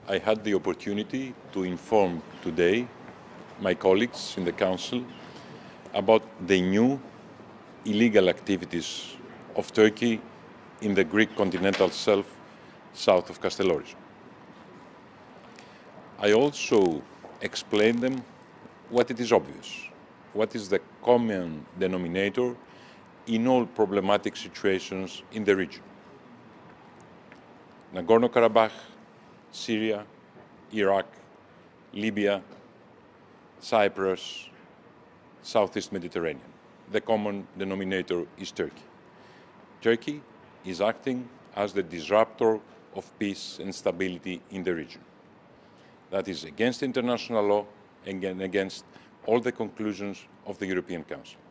I had the opportunity to inform today my colleagues in the Council about the new illegal activities of Turkey in the Greek continental shelf south of Castellorizo. I also explained them what it is obvious, what is the common denominator in all problematic situations in the region. Nagorno-Karabakh, Syria, Iraq, Libya, Cyprus, Southeast Mediterranean. The common denominator is Turkey. Turkey is acting as the disruptor of peace and stability in the region. That is against international law and against all the conclusions of the European Council.